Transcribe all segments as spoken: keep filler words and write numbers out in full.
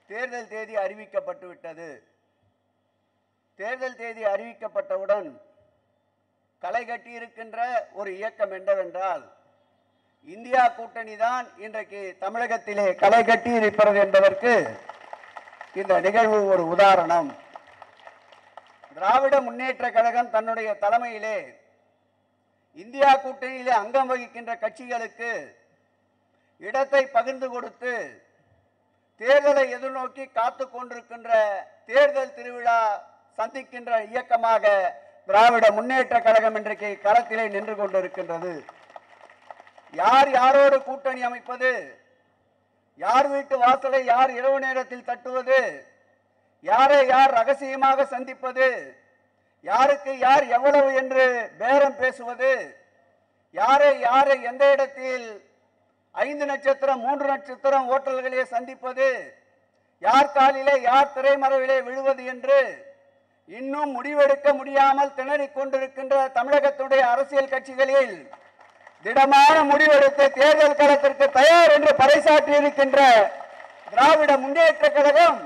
தேர்தல் தேதி அறிவிக்கப்பட்டு விட்டது. தேர்தல் தேதி அறிவிக்கப்பட்டவுடன் களை கட்டி இருக்கின்ற ஒரு இயக்கம் என்னவென்றால் இந்தியா கூட்டணி தான் இன்றைக்கு தமிழகத்திலே களை கட்டி இருக்கிறது என்பதற்கு இந்த நிகழ்வு ஒரு உதாரணம். திராவிட முன்னேற்ற கழகம் தன்னுடைய தலைமையிலே இந்தியா கூட்டணியிலே அங்கம் வகிக்கின்ற கட்சிகளுக்கு இடத்தை பகிர்ந்து கொடுத்து தேர்தலை எதிர்நோக்கி காத்து கொண்டிருக்கின்ற தேர்தல் திருவிழா சந்திக்கின்ற இயக்கமாக திராவிட முன்னேற்ற கழகம் இன்றைக்கு களத்திலே நின்று கொண்டிருக்கின்றது. யார் யாரோடு கூட்டணி அமைப்பது, யார் வீட்டு வாசலை யார் இரவு நேரத்தில் தட்டுவது, யாரை யார் ரகசியமாக சந்திப்பது, யாருக்கு யார் எவ்வளவு என்று பேரம் பேசுவது, யாரை யாரை எந்த இடத்தில் ஐந்து நட்சத்திரம் மூன்று நட்சத்திரம் ஓட்டல்களே சந்திப்பது, யார் காலிலே யார் திரைமறைவிலே விழுவது என்று இன்னும் முடிவெடுக்க முடியாமல் திணறிக் கொண்டிருக்கின்ற தமிழகத்துடைய அரசியல் கட்சிகளில் திடமான முடிவெடுத்து தேர்தல் களத்திற்கு தயார் என்று பறைசாற்றி இருக்கின்ற திராவிட முன்னேற்ற கழகம்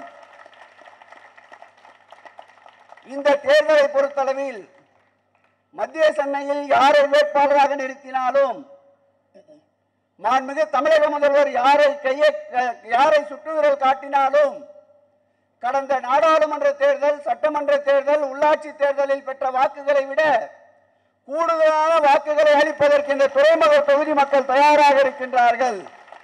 இந்த தேர்தலை பொறுத்தளவில் மத்திய சென்னையில் யாரை வேட்பாளராக நிறுத்தினாலும் மாண்புமிகு தமிழக முதல்வர் யாரை கையை யாரை சுற்றுவிரல் காட்டினாலும் கடந்த நாடாளுமன்ற தேர்தல், சட்டமன்ற தேர்தல், உள்ளாட்சி தேர்தலில் பெற்ற வாக்குகளை விட கூடுதலான வாக்குகளை அளிப்பதற்கு இந்த துறைமுக தொகுதி மக்கள் தயாராக இருக்கின்றார்கள்.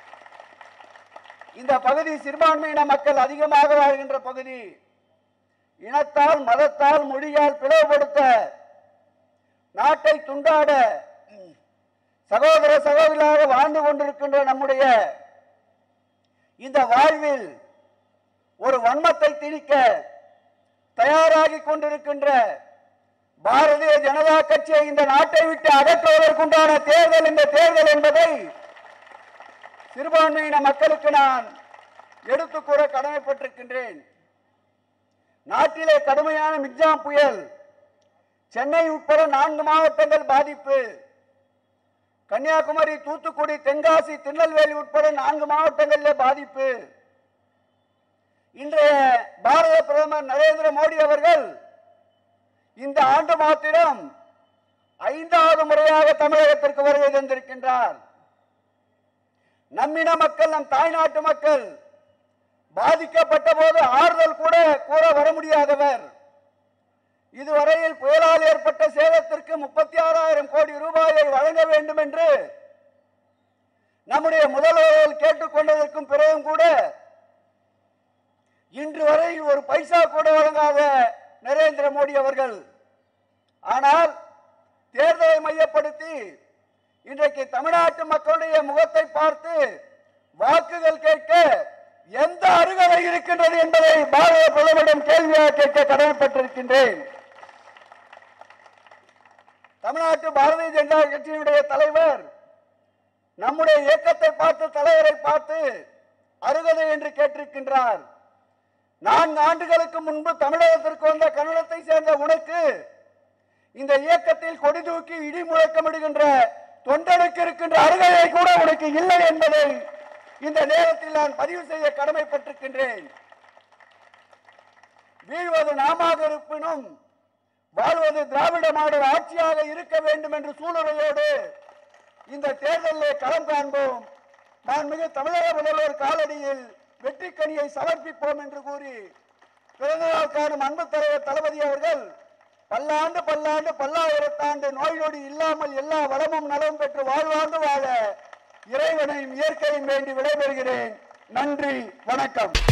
இந்த பகுதி சிறுபான்மையின மக்கள் அதிகமாக வாழ்கின்ற பகுதி. இனத்தால், மதத்தால், மொழியால் பிளவுபடுத்த, நாட்டை துண்டாட சகோதர சகோதரியாக வாழ்ந்து கொண்டிருக்கின்ற நம்முடைய இந்த வாழ்வில் ஒரு வன்மத்தை திணிக்க தயாராகி கொண்டிருக்கின்ற பாரதிய ஜனதா கட்சியை இந்த நாட்டை விட்டு அகற்றுவதற்குண்டான தேர்தல் இந்த தேர்தல் என்பதை சிறுபான்மையின மக்களுக்கு நான் எடுத்துக் கூற கடமைப்பட்டிருக்கின்றேன். நாட்டிலே கடுமையான மிக்ஜாம் புயல், சென்னை உட்பட நான்கு மாவட்டங்கள் பாதிப்பு, கன்னியாகுமரி, தூத்துக்குடி, தென்காசி, திருநெல்வேலி உட்பட நான்கு மாவட்டங்களில் பாதிப்பு. இன்றைய பாரத பிரதமர் நரேந்திர மோடி அவர்கள் இந்த ஆண்டு மாத்திரம் ஐந்தாவது முறையாக தமிழகத்திற்கு வருகை தந்திருக்கின்றார். நம்மின மக்கள், நம் தாய்நாட்டு மக்கள் பாதிக்கப்பட்ட போது ஆறுதல் கூட கூற வர முடியாதவர். இதுவரையில் புயலால் ஏற்பட்ட சேதத்திற்கு முப்பத்தி ஆறாயிரம் கோடி ரூபாயை வழங்க வேண்டும் என்று நம்முடைய முதல்வர்கள் கேட்டுக்கொண்டதற்கும் பிறகும் கூட இன்று வரை ஒரு பைசா கூட வழங்காத நரேந்திர மோடி அவர்கள், ஆனால் தேர்தலை மையப்படுத்தி இன்றைக்கு தமிழ்நாட்டு மக்களுடைய முகத்தை பார்த்து வாக்குகள் கேட்க எந்த அருகதை இருக்கின்றது என்பதை பாரத பிரதமரிடம் கேள்வியாக கேட்க கடமைப்பட்டிருக்கின்றேன். தமிழ்நாட்டு பாரதிய ஜனதா கட்சியினுடைய தலைவர் நம்முடைய இயக்கத்தை பார்த்து, தலைவரை பார்த்து அருகதை என்று கேட்டிருக்கின்றார். நான்கு ஆண்டுகளுக்கு முன்பு தமிழகத்திற்கு வந்த கன்னடத்தை சேர்ந்த உனக்கு இந்த இயக்கத்தில் கொடி தூக்கி இடி முழக்கமிடுகின்ற தொண்டனுக்கு இருக்கின்ற அருகதை கூட உனக்கு இல்லை என்பதை இந்த நேரத்தில் நான் பதிவு செய்ய கடமைப்பட்டிருக்கின்றேன். வீழ்வது நாமாக இருப்பினும் வாழ்வது திராவிட மாடல் ஆட்சியாக இருக்க வேண்டும் என்ற சூழ்நிலையோடு இந்த தேர்தலில் களம் காண்போம். மாண்புமிகு தமிழக முதல்வர் காலடியில் வெற்றி கனியை சமர்ப்பிப்போம் என்று கூறி பிறந்த நாள் காணும் அன்பு தலைவர் தளபதி அவர்கள் பல்லாண்டு பல்லாண்டு பல்லாயிரத்தாண்டு நோய் நொடி இல்லாமல் எல்லா வளமும் நலமும் பெற்று வாழ்வாண்டு வாழ இறைவனையும் இயற்கையும் வேண்டி விடைபெறுகிறேன். நன்றி, வணக்கம்.